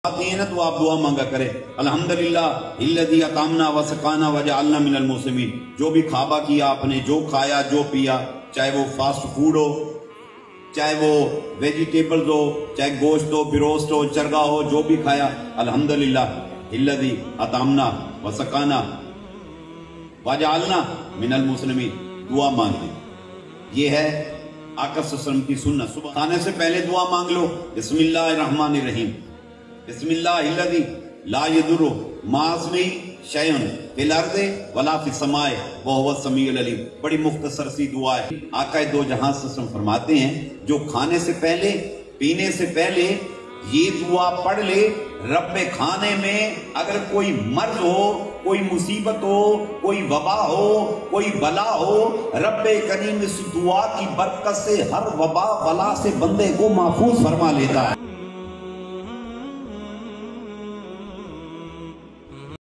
آتی ہیں نا تو آپ دعا مانگا کریں، الحمدللہ الذی اطعمنا وسقانا وجعلنا من المسلمین. جو بھی خوابہ کیا آپ نے، جو کھایا جو پیا، چاہے وہ فاسٹ فوڈ ہو، چاہے وہ ویجیٹیبلز ہو، چاہے گوشت ہو، بروسٹ ہو، چرگا ہو، جو بھی کھایا، الحمدللہ الذی اطعمنا وسقانا وجعلنا من المسلمین. دعا مانگ لیں. یہ ہے آقا صلی اللہ علیہ وسلم کی سنت. صبح کھانے سے پہلے دعا مانگ لو، بسم اللہ الرحمن الرحیم، بسم اللہ الذی لا یضر مع اسمہ شیء فی الارض ولا فی السماء وہو السمیع العلیم. بڑی مختصر سی دعا ہے. آقا دو جہاں صلی اللہ علیہ وسلم فرماتے ہیں جو کھانے سے پہلے، پینے سے پہلے یہ دعا پڑھ لے، رب کھانے میں اگر کوئی مرض ہو، کوئی مصیبت ہو، کوئی وبا ہو، کوئی بلا ہو، رب کریم اس دعا کی برکت سے ہر وبا بلا سے بندے کو محفوظ فرما لیتا ہے.